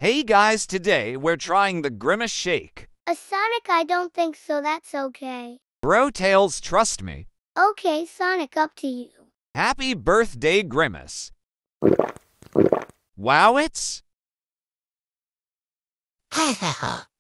Hey guys, today we're trying the grimace shake. Sonic, I don't think so. That's okay. Bro Tails, trust me. Okay, Sonic, up to you. Happy birthday, Grimace. Wow, it's... Hehe.